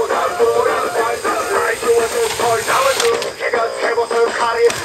最初はちょっと痛む気がつけばすっかり